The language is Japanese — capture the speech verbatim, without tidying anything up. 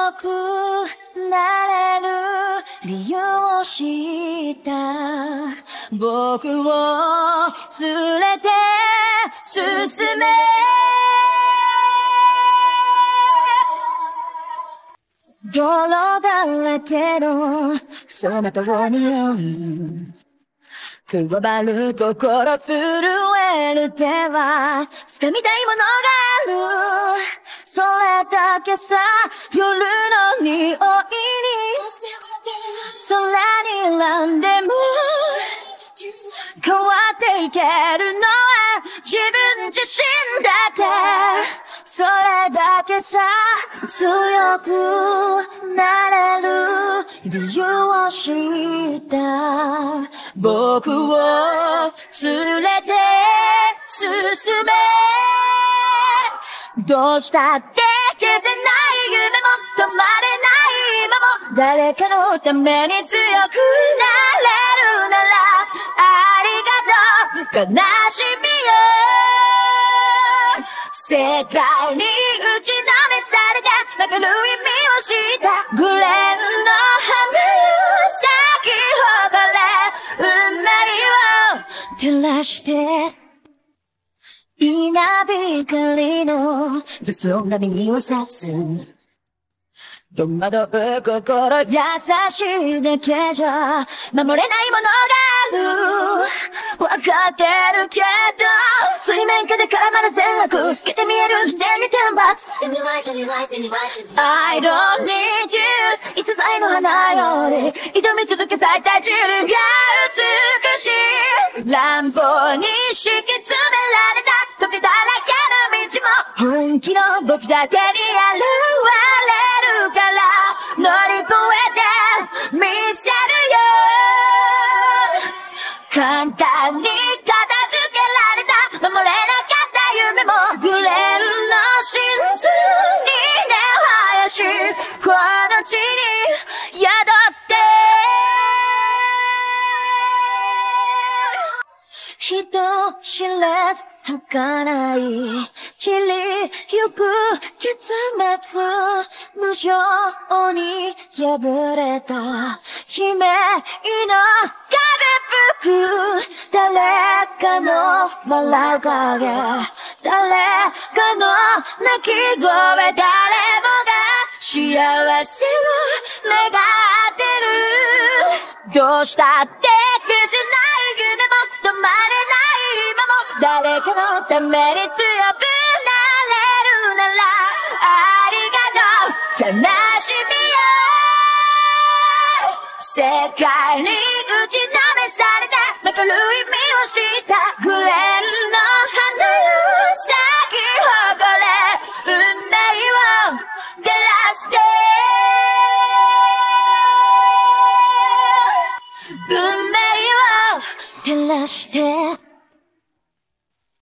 くなれる理由を知った僕を連れて進め泥だらけのその通りをくわばる心震える手は掴みたいものがあるそれだけさ夜の匂いに空に選んでも変わっていけるのは自分自身だけそれだけさ強くなれる理由を知った僕を連れて進めどうしたって消せない夢も止まれない今も誰かのために強くなれるならありがとう悲しみよ世界に打ちのめされて巡る意味を知ったグレンの花咲き誇れ運命を照らして稲光の雑音が耳を刺す戸惑う心優しいだけじゃ守れないものがあるわかってるけど水面下で絡まる全楽透けて見える犠牲に天罰 I don't need you いつ剤の花より挑み続け咲いた自分が美しい乱暴に敷き詰められた時だらけの道も本気の僕だけに現れるから乗り越えてみせるよ簡単に片付けられた守れなかった夢もグレンの真珠に根を生やしこの地に宿って人知れず儚い散りゆく結末無情に破れた悲鳴の風吹く誰かの笑う影誰かの泣き声誰もが幸せを願ってるどうしたって消せない夢も止まれない今も誰かのために強くなれるならありがとう悲しみよ世界に打ちのめされてめくる意味を知ったグレンの花咲き誇れ運命を照らして運命を照らして